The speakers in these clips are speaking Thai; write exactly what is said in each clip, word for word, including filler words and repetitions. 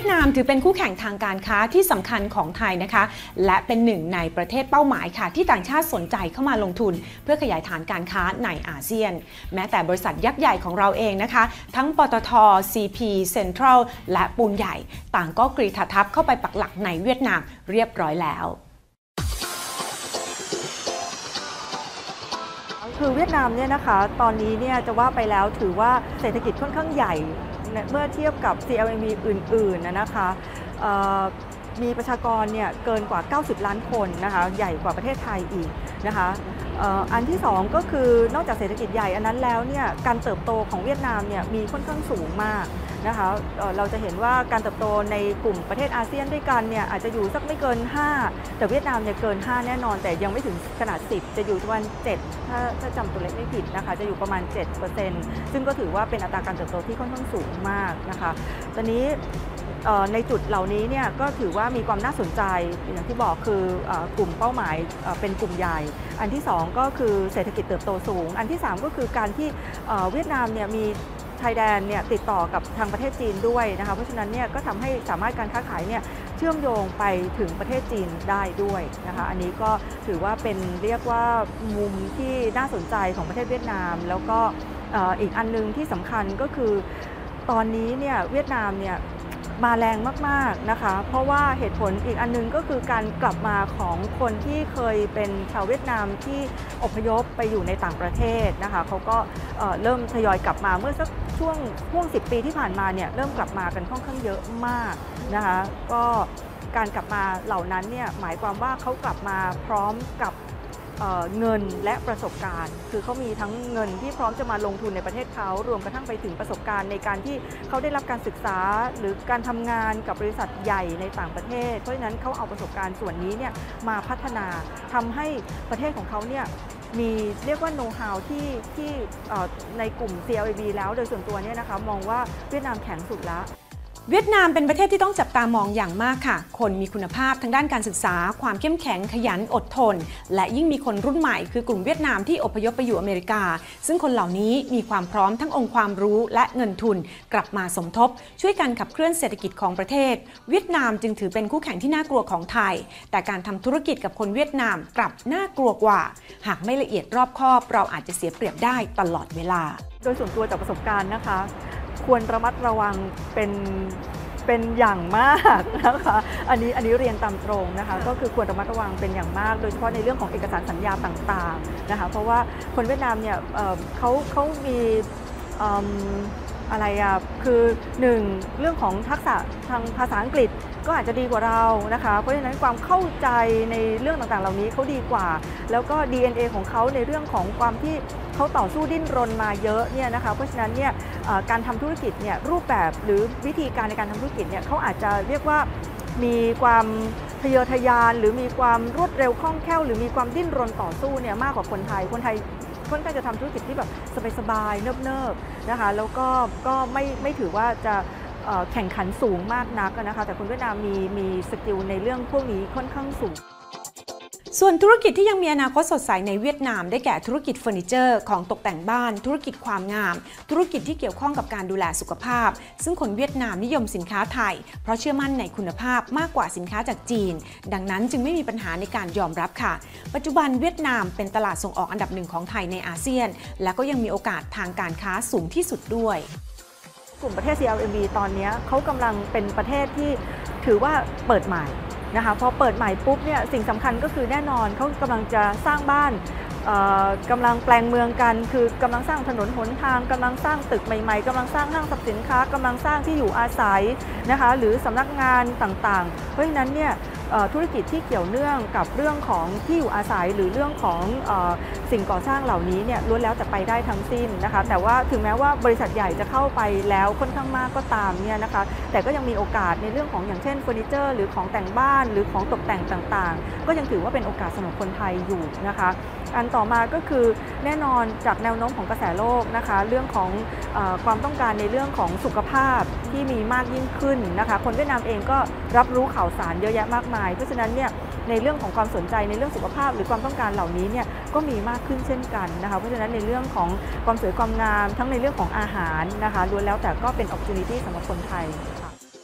วียดนามถือเป็นคู่แข่งทางการค้าที่สำคัญของไทยนะคะและเป็นหนึ่งในประเทศเป้าหมายค่ะที่ต่างชาติสนใจเข้ามาลงทุนเพื่อขยายฐานการค้าในอาเซียนแม้แต่บริษัทยักษ์ใหญ่ของเราเองนะคะทั้งปตท ซี พี Central และปูนใหญ่ต่างก็กรีธาทัพเข้าไปปักหลักในเวียดนามเรียบร้อยแล้วคือเวียดนามเนี่ยนะคะตอนนี้เนี่ยจะว่าไปแล้วถือว่าเศรษฐกิจค่อนข้างใหญ่เมื่อเทียบกับ ซี แอล เอ็ม วี อื่นๆนะคะมีประชากรเนี่ยเกินกว่าเก้าสิบล้านคนนะคะใหญ่กว่าประเทศไทยอีกนะคะอันที่สองก็คือนอกจากเศรษฐกิจใหญ่อันนั้นแล้วเนี่ยการเติบโตของเวียดนามเนี่ยมีค่อนข้างสูงมากนะคะเราจะเห็นว่าการเติบโตในกลุ่มประเทศอาเซียนด้วยกันเนี่ยอาจจะอยู่สักไม่เกินห้าแต่เวียดนามเนี่ยเกินห้าแน่นอนแต่ยังไม่ถึงขนาดสิบจะอยู่ประมาณเจ็ดถ้าถ้าจำตัวเลขไม่ผิดนะคะจะอยู่ประมาณ เจ็ดเปอร์เซ็นต์ ซึ่งก็ถือว่าเป็นอัตราการเติบโตที่ค่อนข้างสูงมากนะคะตอนนี้ในจุดเหล่านี้เนี่ยก็ถือว่ามีความน่าสนใจอย่างที่บอกคือกลุ่มเป้าหมายเป็นกลุ่มใหญ่อันที่สองก็คือเศรษฐกิจเติบโตสูงอันที่สามก็คือการที่เวียดนามเนี่ยมีชายแดนเนี่ยติดต่อกับทางประเทศจีนด้วยนะคะเพราะฉะนั้นเนี่ยก็ทำให้สามารถการค้าขายเนี่ยเชื่อมโยงไปถึงประเทศจีนได้ด้วยนะคะอันนี้ก็ถือว่าเป็นเรียกว่ามุมที่น่าสนใจของประเทศเวียดนามแล้วก็อีกอันนึงที่สำคัญก็คือตอนนี้เนี่ยเวียดนามเนี่ยมาแรงมากๆนะคะเพราะว่าเหตุผลอีกอันนึงก็คือการกลับมาของคนที่เคยเป็นชาวเวียดนามที่อพยพไปอยู่ในต่างประเทศนะคะเขาก็เริ่มทยอยกลับมาเมื่อสักช่วงช่วงสิบปีที่ผ่านมาเนี่ยเริ่มกลับมากันค่อนข้างเยอะมากนะคะก็การกลับมาเหล่านั้นเนี่ยหมายความว่าเขากลับมาพร้อมกับเงินและประสบการณ์คือเขามีทั้งเงินที่พร้อมจะมาลงทุนในประเทศเขารวมกระทั่งไปถึงประสบการณ์ในการที่เขาได้รับการศึกษาหรือการทำงานกับบริษัทใหญ่ในต่างประเทศเพราะฉะนั้นเขาเอาประสบการณ์ส่วนนี้เนี่ยมาพัฒนาทำให้ประเทศของเขาเนี่ยมีเรียกว่าโน้ตฮาวที่ที่ในกลุ่ม ซี แอล เอ็ม วี แล้วโดยส่วนตัวเนี่ยนะคะมองว่าเวียดนามแข็งสุดแล้วเวียดนามเป็นประเทศที่ต้องจับตามองอย่างมากค่ะคนมีคุณภาพทางด้านการศึกษาความเข้มแข็งขยันอดทนและยิ่งมีคนรุ่นใหม่คือกลุ่มเวียดนามที่อพยพไปอยู่อเมริกาซึ่งคนเหล่านี้มีความพร้อมทั้งองค์ความรู้และเงินทุนกลับมาสมทบช่วยกันขับเคลื่อนเศรษฐกิจของประเทศเวียดนามจึงถือเป็นคู่แข่งที่น่ากลัวของไทยแต่การทำธุรกิจกับคนเวียดนามกลับน่ากลัวกว่าหากไม่ละเอียดรอบคอบเราอาจจะเสียเปรียบได้ตลอดเวลาโดยส่วนตัวจากประสบการณ์นะคะควรระมัดระวังเป็นเป็นอย่างมากนะคะอันนี้อันนี้เรียนตามตรงนะคะก็คือควรระมัดระวังเป็นอย่างมากโดยเฉพาะในเรื่องของเอกสารสัญญาต่างๆนะคะเพราะว่าคนเวียดนามเนี่ยเขาเขามีอะไรอ่ะคือหนึ่งเรื่องของทักษะทางภาษาอังกฤษก็อาจจะดีกว่าเรานะคะเพราะฉะนั้นความเข้าใจในเรื่องต่างๆเหล่านี้เขาดีกว่าแล้วก็ ดี เอ็น เอ ของเขาในเรื่องของความที่เขาต่อสู้ดิ้นรนมาเยอะเนี่ยนะคะเพราะฉะนั้นเนี่ยการทำธุรกิจเนี่ยรูปแบบหรือวิธีการในการทำธุรกิจเนี่ยเขาอาจจะเรียกว่ามีความทะเยอทะยานหรือมีความรวดเร็วคล่องแคล่วหรือมีความดิ้นรนต่อสู้เนี่ยมากกว่าคนไทยคนไทยค่อนข้างจะทำธุรกิจที่แบบสบายๆเนิบๆนะคะแล้วก็ก็ไม่ไม่ถือว่าจะแข่งขันสูงมากนักนะคะแต่คนเวียดนามมีมีสกิลในเรื่องพวกนี้ค่อนข้างสูงส่วนธุรกิจที่ยังมีอนาคตสดใสในเวียดนามได้แก่ธุรกิจเฟอร์นิเจอร์ของตกแต่งบ้านธุรกิจความงามธุรกิจที่เกี่ยวข้องกับการดูแลสุขภาพซึ่งคนเวียดนามนิยมสินค้าไทยเพราะเชื่อมั่นในคุณภาพมากกว่าสินค้าจากจีนดังนั้นจึงไม่มีปัญหาในการยอมรับค่ะปัจจุบันเวียดนามเป็นตลาดส่งออกอันดับหนึ่งของไทยในอาเซียนและก็ยังมีโอกาสทางการค้าสูงที่สุดด้วยกลุ่มประเทศ ซี แอล เอ็ม วี ตอนนี้เขากำลังเป็นประเทศที่ถือว่าเปิดใหม่นะคะพอเปิดใหม่ปุ๊บเนี่ยสิ่งสำคัญก็คือแน่นอนเขากำลังจะสร้างบ้านกำลังแปลงเมืองกันคือกำลังสร้างถนนหนทางกำลังสร้างตึกใหม่ๆกำลังสร้างห้างสรรพสินค้ากำลังสร้างที่อยู่อาศัยนะคะหรือสำนักงานต่างๆเพราะฉะนั้นเนี่ยธุรกิจที่เกี่ยวเนื่องกับเรื่องของที่อยู่อาศัยหรือเรื่องของสิ่งก่อสร้างเหล่านี้เนี่ยล้วนแล้วแต่ไปได้ทั้งสิ้นนะคะแต่ว่าถึงแม้ว่าบริษัทใหญ่จะเข้าไปแล้วค่อนข้างมากก็ตามเนี่ยนะคะแต่ก็ยังมีโอกาสในเรื่องของอย่างเช่นเฟอร์นิเจอร์หรือของแต่งบ้านหรือของตกแต่งต่างๆก็ยังถือว่าเป็นโอกาสสำหรับคนไทยอยู่นะคะอันต่อมาก็คือแน่นอนจากแนวโน้มของกระแสโลกนะคะเรื่องของเอ่อความต้องการในเรื่องของสุขภาพที่มีมากยิ่งขึ้นนะคะคนเวียดนามเองก็รับรู้ข่าวสารเยอะแยะมากมายเพราะฉะนั้นเนี่ยในเรื่องของความสนใจในเรื่องสุขภาพหรือความต้องการเหล่านี้เนี่ยก็มีมากขึ้นเช่นกันนะคะเพราะฉะนั้นในเรื่องของความสวยความงามทั้งในเรื่องของอาหารนะคะล้วนแล้วแต่ก็เป็น opportunity สำหรับคนไทย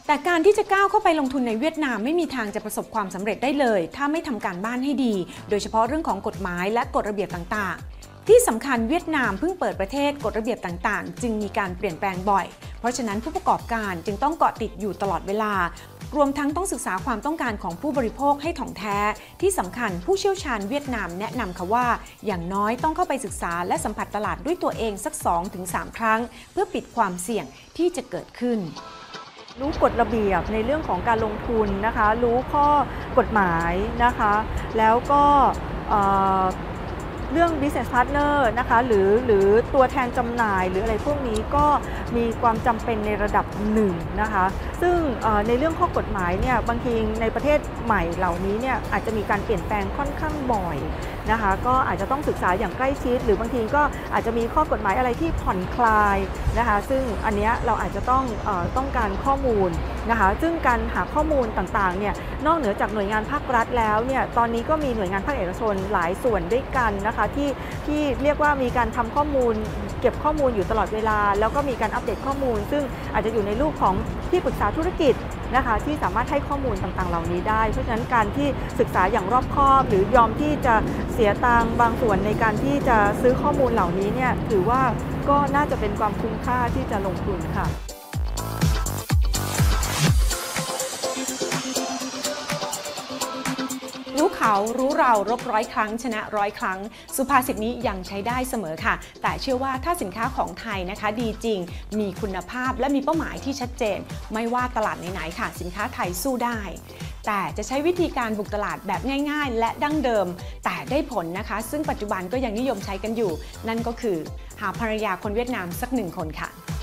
แต่การที่จะก้าวเข้าไปลงทุนในเวียดนามไม่มีทางจะประสบความสำเร็จได้เลยถ้าไม่ทำการบ้านให้ดีโดยเฉพาะเรื่องของกฎหมายและกฎระเบียบต่างๆที่สำคัญเวียดนามเพิ่งเปิดประเทศกฎระเบียบต่างๆจึงมีการเปลี่ยนแปลงบ่อยเพราะฉะนั้นผู้ประกอบการจึงต้องเกาะติดอยู่ตลอดเวลารวมทั้งต้องศึกษาความต้องการของผู้บริโภคให้ถ่องแท้ที่สำคัญผู้เชี่ยวชาญเวียดนามแนะนำค่ะว่าอย่างน้อยต้องเข้าไปศึกษาและสัมผัสตลาดด้วยตัวเองสัก สองถึงสาม ครั้งเพื่อปิดความเสี่ยงที่จะเกิดขึ้นรู้กฎระเบียบในเรื่องของการลงทุนนะคะรู้ข้อกฎหมายนะคะแล้วก็เรื่อง business partner นะคะหรือหรือตัวแทนจำหน่ายหรืออะไรพวกนี้ก็มีความจำเป็นในระดับหนึ่งนะคะซึ่งในเรื่องข้อกฎหมายเนี่ยบางทีในประเทศใหม่เหล่านี้เนี่ยอาจจะมีการเปลี่ยนแปลงค่อนข้างบ่อยนะคะก็อาจจะต้องศึกษาอย่างใกล้ชิดหรือบางทีก็อาจจะมีข้อกฎหมายอะไรที่ผ่อนคลายนะคะซึ่งอันนี้เราอาจจะต้องเอ่อต้องการข้อมูลนะคะซึ่งการหาข้อมูลต่างๆเนี่ยนอกเหนือจากหน่วยงานภาครัฐแล้วเนี่ยตอนนี้ก็มีหน่วยงานภาคเอกชนหลายส่วนด้วยกันนะคะที่ที่เรียกว่ามีการทำข้อมูลเก็บข้อมูลอยู่ตลอดเวลาแล้วก็มีการอัปเดตข้อมูลซึ่งอาจจะอยู่ในรูปของที่ปรึกษาธุรกิจนะคะที่สามารถให้ข้อมูลต่างๆเหล่านี้ได้เพราะฉะนั้นการที่ศึกษาอย่างรอบคอบหรือยอมที่จะเสียตังค์บางส่วนในการที่จะซื้อข้อมูลเหล่านี้เนี่ยถือว่าก็น่าจะเป็นความคุ้มค่าที่จะลงทุนค่ะรู้เขารู้เรารบร้อยครั้งชนะร้อยครั้งสุภาษิตนี้ยังใช้ได้เสมอค่ะแต่เชื่อว่าถ้าสินค้าของไทยนะคะดีจริงมีคุณภาพและมีเป้าหมายที่ชัดเจนไม่ว่าตลาดไหนๆค่ะสินค้าไทยสู้ได้แต่จะใช้วิธีการบุกตลาดแบบง่ายๆและดั้งเดิมแต่ได้ผลนะคะซึ่งปัจจุบันก็ยังนิยมใช้กันอยู่นั่นก็คือหาภรรยาคนเวียดนามสักหนึ่งคนค่ะ